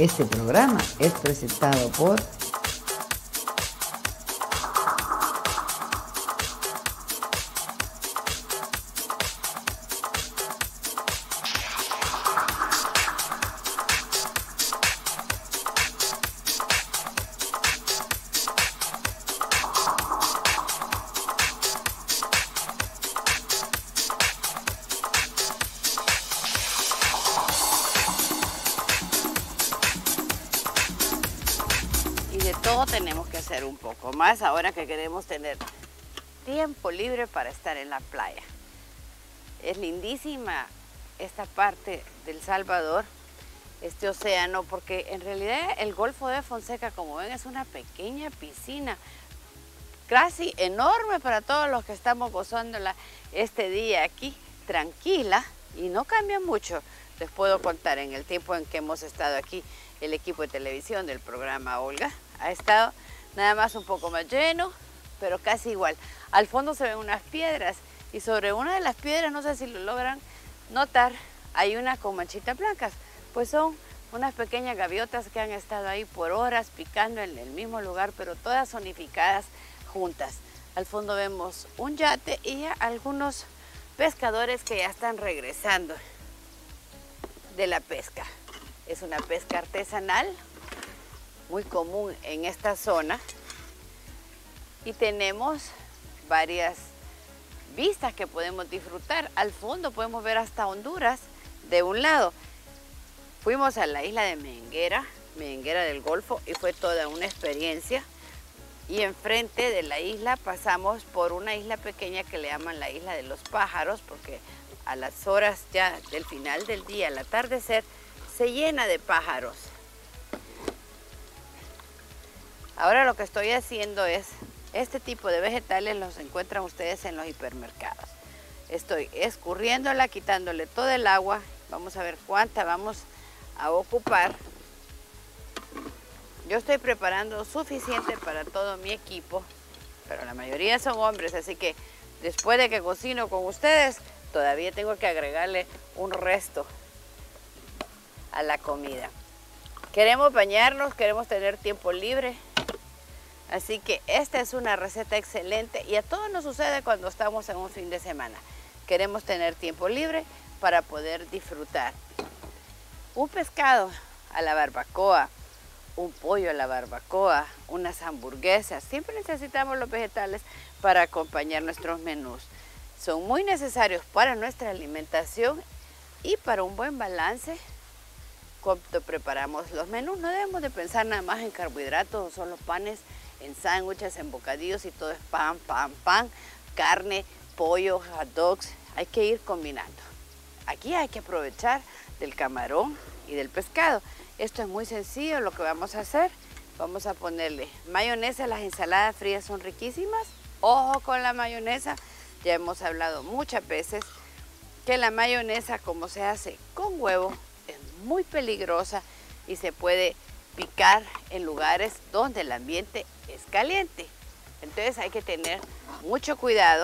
Este programa es presentado por todo. Tenemos que hacer un poco más ahora que queremos tener tiempo libre para estar en la playa. Es lindísima esta parte del Salvador, este océano, porque en realidad el Golfo de Fonseca, como ven, es una pequeña piscina casi enorme para todos los que estamos gozándola este día aquí, tranquila, y no cambia mucho. Les puedo contar, en el tiempo en que hemos estado aquí, el equipo de televisión del programa Olga ha estado nada más un poco más lleno, pero casi igual. Al fondo se ven unas piedras y sobre una de las piedras, no sé si lo logran notar, hay una con manchitas blancas. Pues son unas pequeñas gaviotas que han estado ahí por horas picando en el mismo lugar, pero todas zonificadas juntas. Al fondo vemos un yate y algunos pescadores que ya están regresando de la pesca. Es una pesca artesanal muy común en esta zona y tenemos varias vistas que podemos disfrutar. Al fondo podemos ver hasta Honduras de un lado. Fuimos a la isla de Merenguera del Golfo, y fue toda una experiencia. Y enfrente de la isla pasamos por una isla pequeña que le llaman la isla de los pájaros, porque a las horas ya del final del día, al atardecer, se llena de pájaros. Ahora lo que estoy haciendo es, este tipo de vegetales los encuentran ustedes en los hipermercados. Estoy escurriéndola, quitándole todo el agua. Vamos a ver cuánta vamos a ocupar. Yo estoy preparando suficiente para todo mi equipo, pero la mayoría son hombres, así que después de que cocino con ustedes, todavía tengo que agregarle un resto a la comida. Queremos bañarnos, queremos tener tiempo libre, así que esta es una receta excelente y a todos nos sucede cuando estamos en un fin de semana. Queremos tener tiempo libre para poder disfrutar un pescado a la barbacoa, un pollo a la barbacoa, unas hamburguesas. Siempre necesitamos los vegetales para acompañar nuestros menús. Son muy necesarios para nuestra alimentación y para un buen balance cuando preparamos los menús. No debemos de pensar nada más en carbohidratos o solo panes, en sándwiches, en bocadillos y todo es pan, pan, pan, carne, pollo, hot dogs. Hay que ir combinando. Aquí hay que aprovechar del camarón y del pescado. Esto es muy sencillo lo que vamos a hacer. Vamos a ponerle mayonesa. Las ensaladas frías son riquísimas. Ojo con la mayonesa. Ya hemos hablado muchas veces que la mayonesa, como se hace con huevo, es muy peligrosa y se puede picar en lugares donde el ambiente es caliente. Entonces hay que tener mucho cuidado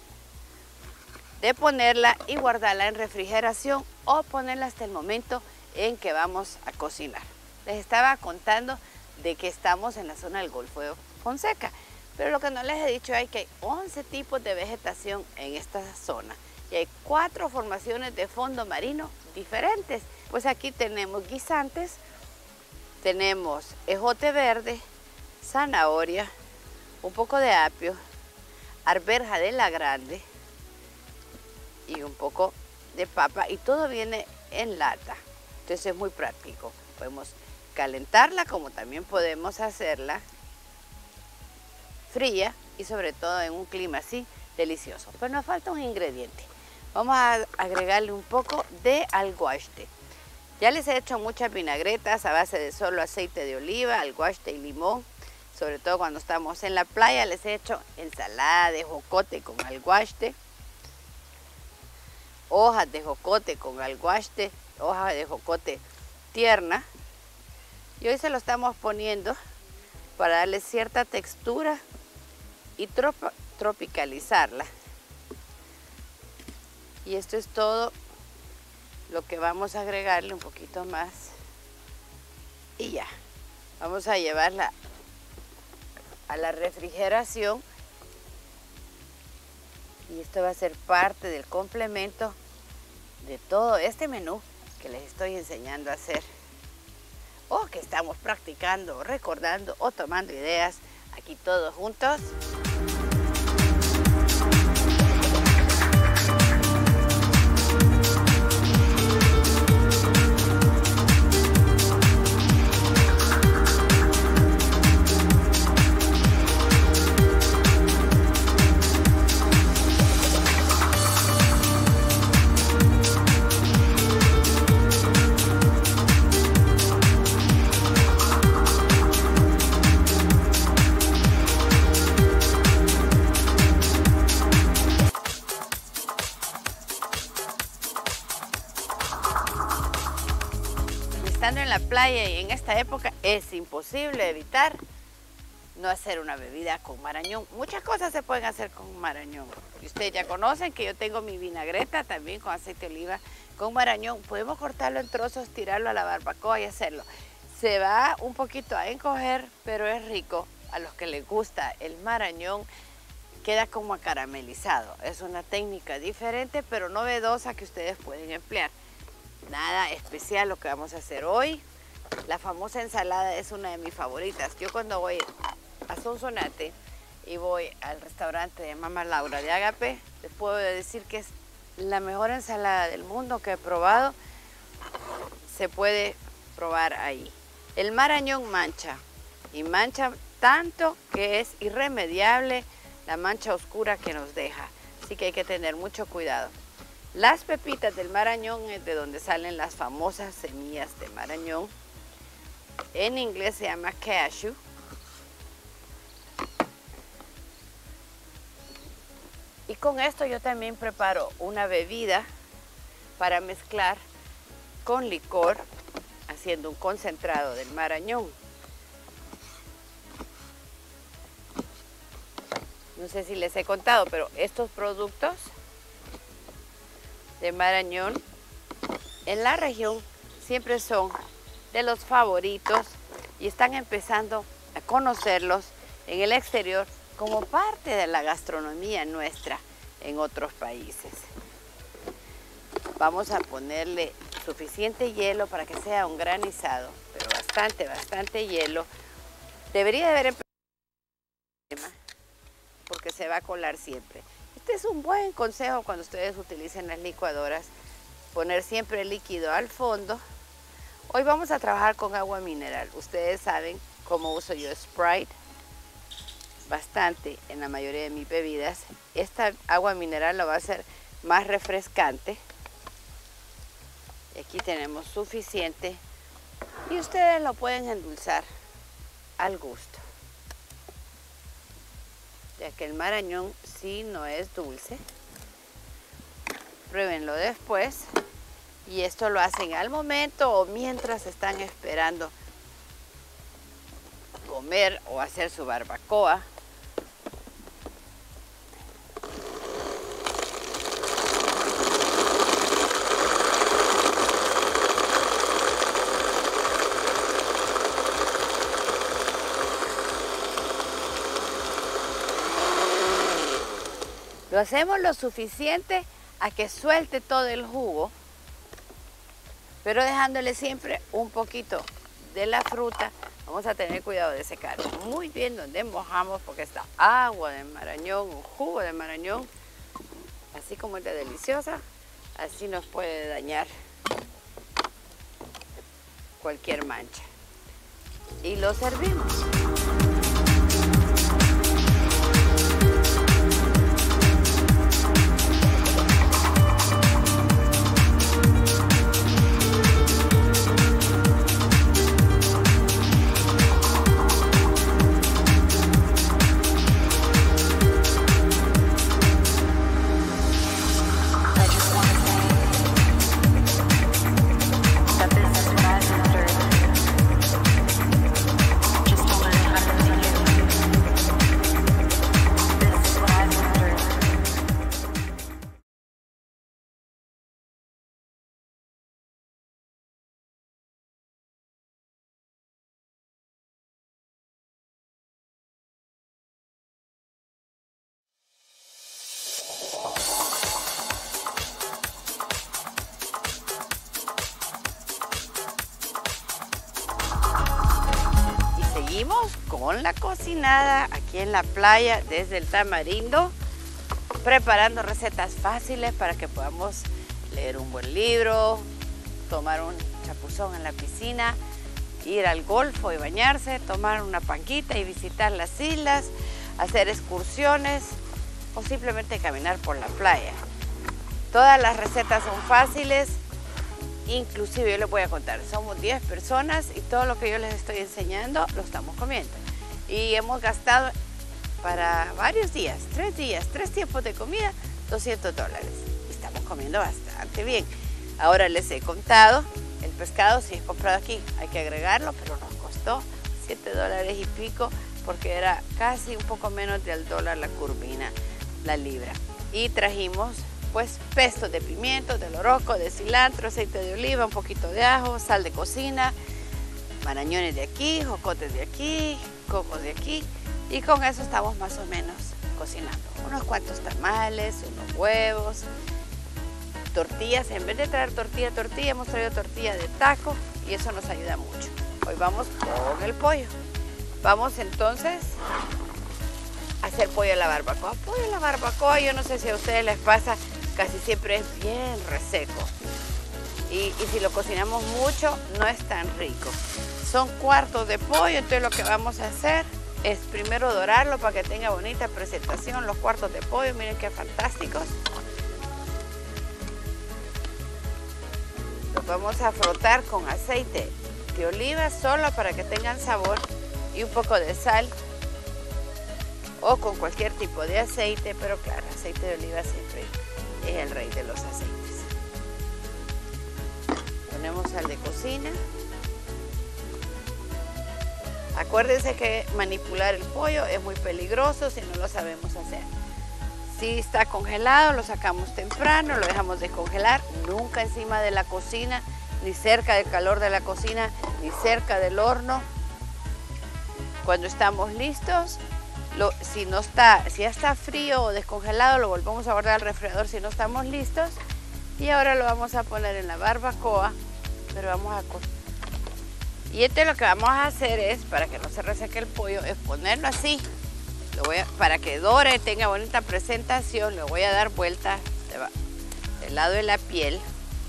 de ponerla y guardarla en refrigeración o ponerla hasta el momento en que vamos a cocinar. Les estaba contando de que estamos en la zona del Golfo de Fonseca, pero lo que no les he dicho es que hay 11 tipos de vegetación en esta zona y hay 4 formaciones de fondo marino diferentes. Pues aquí tenemos guisantes, tenemos ejote verde, zanahoria, un poco de apio, arveja de la grande y un poco de papa, y todo viene en lata. Entonces es muy práctico. Podemos calentarla como también podemos hacerla fría y sobre todo en un clima así delicioso. Pero nos falta un ingrediente. Vamos a agregarle un poco de alguaste. Ya les he hecho muchas vinagretas a base de solo aceite de oliva, alguaste y limón. Sobre todo cuando estamos en la playa les he hecho ensalada de jocote con alguaste, hojas de jocote con alguaste, hojas de jocote tierna. Y hoy se lo estamos poniendo para darle cierta textura y tropicalizarla. Y esto es todo lo que vamos a agregarle, un poquito más Y ya, vamos a llevarla a la refrigeración. Y esto va a ser parte del complemento de todo este menú que les estoy enseñando a hacer. O que estamos practicando, recordando o tomando ideas aquí todos juntos. Estando en la playa y en esta época es imposible evitar no hacer una bebida con marañón. Muchas cosas se pueden hacer con marañón. Y ustedes ya conocen que yo tengo mi vinagreta también con aceite de oliva con marañón. Podemos cortarlo en trozos, tirarlo a la barbacoa y hacerlo. Se va un poquito a encoger, pero es rico. A los que les gusta el marañón, queda como acaramelizado. Es una técnica diferente, pero novedosa que ustedes pueden emplear. Nada especial lo que vamos a hacer hoy. La famosa ensalada es una de mis favoritas. Yo cuando voy a Sonsonate y voy al restaurante de Mamá Laura de Agape, les puedo decir que es la mejor ensalada del mundo que he probado. Se puede probar ahí. El marañón mancha, y mancha tanto que es irremediable la mancha oscura que nos deja. Así que hay que tener mucho cuidado. Las pepitas del marañón es de donde salen las famosas semillas de marañón. En inglés se llama cashew. Y con esto yo también preparo una bebida para mezclar con licor, haciendo un concentrado del marañón. No sé si les he contado, pero estos productos de marañón en la región siempre son de los favoritos y están empezando a conocerlos en el exterior como parte de la gastronomía nuestra en otros países. Vamos a ponerle suficiente hielo para que sea un granizado, pero bastante hielo. Debería de haber empezado porque se va a colar siempre. Este es un buen consejo cuando ustedes utilicen las licuadoras, poner siempre el líquido al fondo. Hoy vamos a trabajar con agua mineral. Ustedes saben cómo uso yo Sprite bastante en la mayoría de mis bebidas. Esta agua mineral lo va a hacer más refrescante. Y aquí tenemos suficiente y ustedes lo pueden endulzar al gusto, ya que el marañón sí no es dulce. Pruébenlo después. Y esto lo hacen al momento o mientras están esperando comer o hacer su barbacoa. Lo hacemos lo suficiente a que suelte todo el jugo, pero dejándole siempre un poquito de la fruta. Vamos a tener cuidado de secar muy bien donde mojamos, porque esta agua de marañón o jugo de marañón, así como es de deliciosa, así nos puede dañar cualquier mancha. Y lo servimos. seguimos con la cocinada aquí en la playa desde el Tamarindo, preparando recetas fáciles para que podamos leer un buen libro, tomar un chapuzón en la piscina, ir al golfo y bañarse, tomar una panquita y visitar las islas, hacer excursiones o simplemente caminar por la playa. Todas las recetas son fáciles, inclusive yo les voy a contar, somos 10 personas y todo lo que yo les estoy enseñando lo estamos comiendo. Y hemos gastado para varios días, 3 días, 3 tiempos de comida, $200. Y estamos comiendo bastante bien. Ahora les he contado, el pescado si es comprado aquí hay que agregarlo, pero nos costó $7 y pico porque era casi un poco menos del dólar la curvina, la libra. Y trajimos pues pesto de pimiento, de loroco, de cilantro, aceite de oliva, un poquito de ajo, sal de cocina, marañones de aquí, jocotes de aquí, cocos de aquí, y con eso estamos más o menos cocinando. Unos cuantos tamales, unos huevos, tortillas. En vez de traer tortilla, hemos traído tortilla de taco y eso nos ayuda mucho. Hoy vamos con el pollo. Vamos entonces a hacer pollo a la barbacoa. Pollo a la barbacoa, yo no sé si a ustedes les pasa, casi siempre es bien reseco. Y si lo cocinamos mucho, no es tan rico. Son cuartos de pollo, entonces lo que vamos a hacer es primero dorarlo para que tenga bonita presentación. Los cuartos de pollo, miren qué fantásticos. Los vamos a frotar con aceite de oliva solo para que tengan sabor y un poco de sal o con cualquier tipo de aceite, pero claro, aceite de oliva siempre es el rey de los aceites. Ponemos sal de cocina. Acuérdense que manipular el pollo es muy peligroso si no lo sabemos hacer. Si está congelado, lo sacamos temprano, lo dejamos descongelar, nunca encima de la cocina, ni cerca del calor de la cocina, ni cerca del horno. Cuando estamos listos, si ya está frío o descongelado, lo volvemos a guardar al refrigerador si no estamos listos. Y ahora lo vamos a poner en la barbacoa, pero vamos a y lo que vamos a hacer es, para que no se reseque el pollo, es ponerlo así. Para que dore, tenga bonita presentación, le voy a dar vuelta del lado de la piel.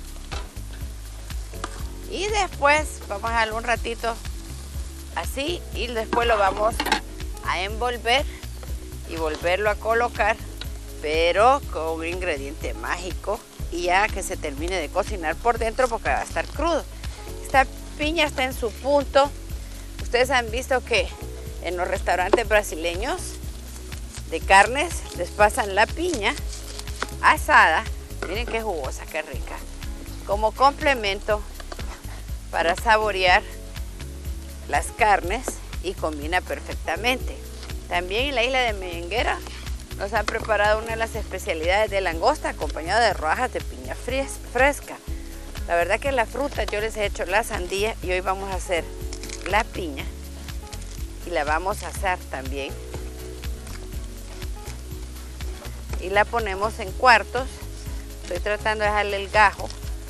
Y después vamos a darle un ratito así y después lo vamos a envolver y volverlo a colocar, pero con un ingrediente mágico y ya que se termine de cocinar por dentro porque va a estar crudo. Esta piña está en su punto. Ustedes han visto que en los restaurantes brasileños de carnes les pasan la piña asada. Miren qué jugosa, qué rica. Como complemento para saborear las carnes y combina perfectamente. También en la isla de Meyenguera nos han preparado una de las especialidades de langosta acompañada de rodajas de piña fresca. La verdad que la fruta yo les he hecho la sandía y hoy vamos a hacer la piña y la vamos a asar también. Y la ponemos en cuartos. Estoy tratando de dejarle el gajo.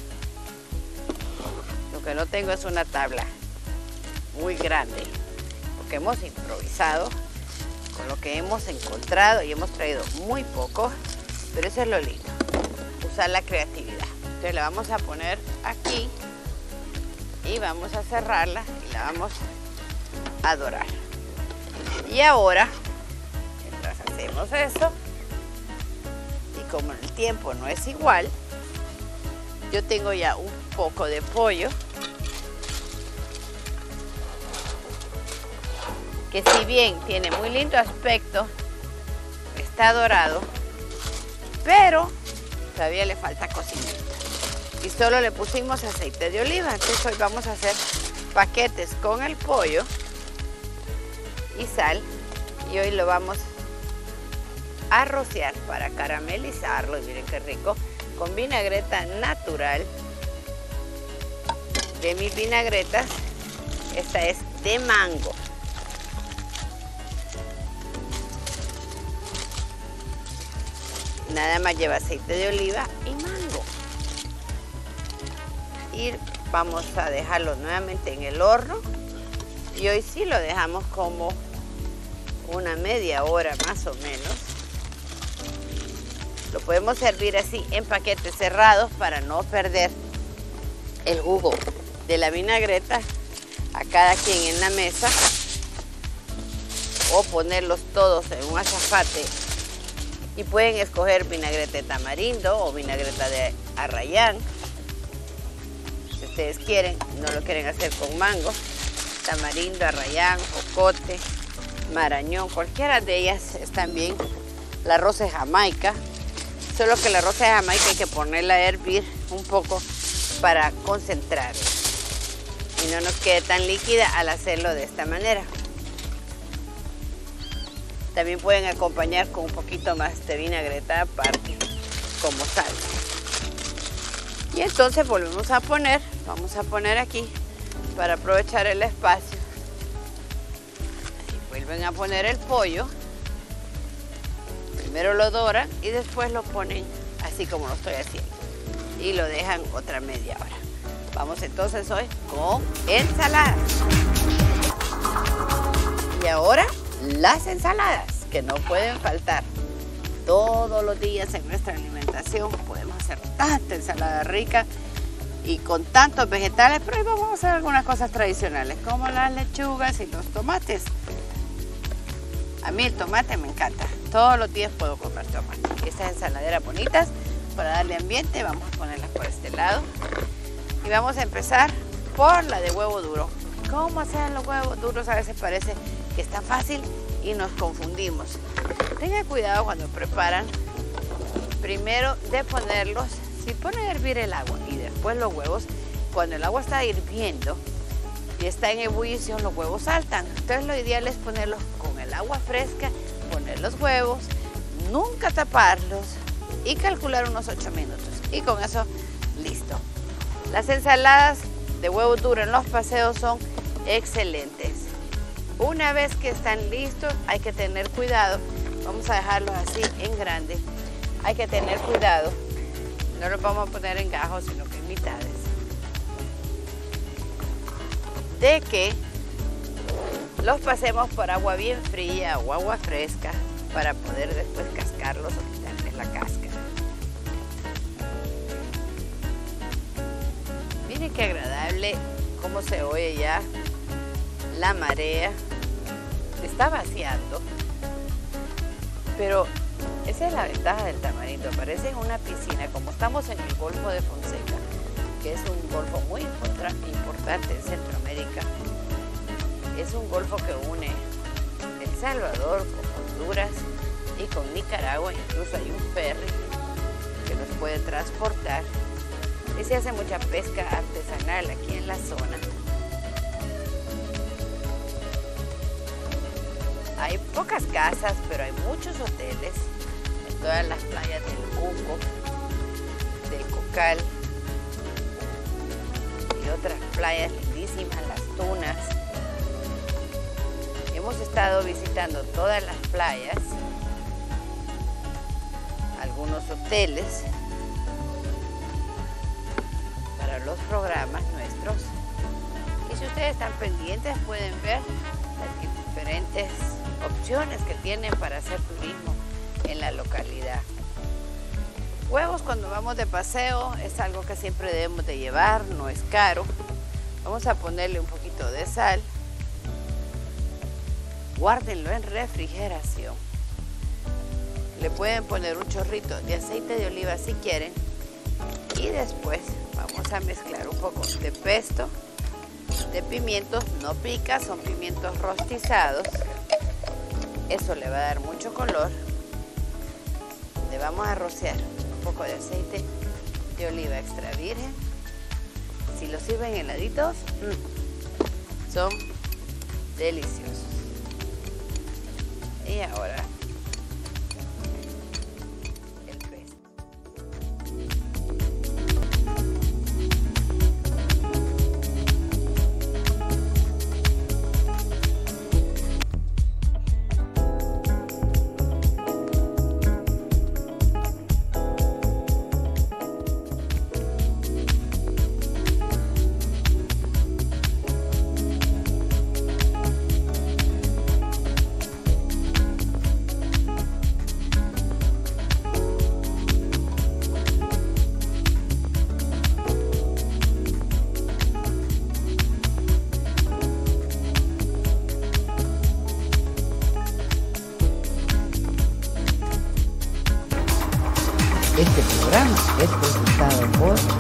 Lo que no tengo es una tabla muy grande, porque hemos improvisado con lo que hemos encontrado y hemos traído muy poco, pero eso es lo lindo, usar la creatividad. Entonces la vamos a poner aquí y vamos a cerrarla y la vamos a dorar. Y ahora, mientras hacemos eso, y como el tiempo no es igual, yo tengo ya un poco de pollo que si bien tiene muy lindo aspecto, está dorado, pero todavía le falta cocinamiento. Y solo le pusimos aceite de oliva. Entonces hoy vamos a hacer paquetes con el pollo y sal. Y hoy lo vamos a rociar para caramelizarlo. Y miren qué rico. Con vinagreta natural. De mis vinagretas, esta es de mango. Nada más lleva aceite de oliva y mango. Y vamos a dejarlo nuevamente en el horno Y hoy sí lo dejamos como una media hora más o menos. Lo podemos servir así en paquetes cerrados para no perder el jugo de la vinagreta a cada quien en la mesa, o ponerlos todos en un azafate. Y pueden escoger vinagreta de tamarindo o vinagreta de arrayán. Si ustedes quieren, no lo quieren hacer con mango, tamarindo, arrayán, jocote, marañón, cualquiera de ellas están bien. La rosa de Jamaica, solo que la rosa de Jamaica hay que ponerla a hervir un poco para concentrar y no nos quede tan líquida al hacerlo de esta manera. También pueden acompañar con un poquito más de vinagreta aparte como salsa. Y entonces volvemos a poner, vamos a poner aquí para aprovechar el espacio. Y vuelven a poner el pollo. Primero lo doran y después lo ponen así como lo estoy haciendo. Y lo dejan otra media hora. Vamos entonces hoy con ensaladas. Y ahora las ensaladas, que no pueden faltar. Todos los días en nuestra alimentación podemos hacer tanta ensalada rica y con tantos vegetales, pero hoy vamos a hacer algunas cosas tradicionales, como las lechugas y los tomates. A mí el tomate me encanta. Todos los días puedo comer tomate. Estas ensaladeras bonitas, para darle ambiente, vamos a ponerlas por este lado. Y vamos a empezar por la de huevo duro. ¿Cómo hacer los huevos duros? A veces parece que es tan fácil y nos confundimos. Tengan cuidado cuando preparan, primero de ponerlos, si ponen a hervir el agua y después los huevos, cuando el agua está hirviendo y está en ebullición, los huevos saltan. Entonces lo ideal es ponerlos con el agua fresca, poner los huevos, nunca taparlos y calcular unos 8 minutos. Y con eso, listo. Las ensaladas de huevo duro en los paseos son excelentes. Una vez que están listos, hay que tener cuidado. Vamos a dejarlos así en grande. Hay que tener cuidado. No los vamos a poner en gajos, sino que en mitades. De que los pasemos por agua bien fría o agua fresca para poder después cascarlos o quitarles la cáscara. Miren qué agradable cómo se oye ya la marea. Está vaciando, pero esa es la ventaja del tamarindo, parece una piscina, como estamos en el Golfo de Fonseca, que es un golfo muy importante en Centroamérica. Es un golfo que une El Salvador con Honduras y con Nicaragua, incluso hay un ferry que nos puede transportar, y se hace mucha pesca artesanal aquí en la zona. Hay pocas casas, pero hay muchos hoteles en todas las playas del Cuco, del Cocal y otras playas lindísimas, las Tunas. Hemos estado visitando todas las playas, algunos hoteles para los programas nuestros. Y si ustedes están pendientes pueden ver las diferentes opciones que tienen para hacer turismo en la localidad. Huevos cuando vamos de paseo es algo que siempre debemos de llevar, no es caro. Vamos a ponerle un poquito de sal. Guárdenlo en refrigeración. Le pueden poner un chorrito de aceite de oliva si quieren. Y después vamos a mezclar un poco de pesto, de pimientos, no pica, son pimientos rostizados. Eso le va a dar mucho color. Le vamos a rociar un poco de aceite de oliva extra virgen. Si lo sirven heladitos, son deliciosos. Y ahora el pesto. es presentado por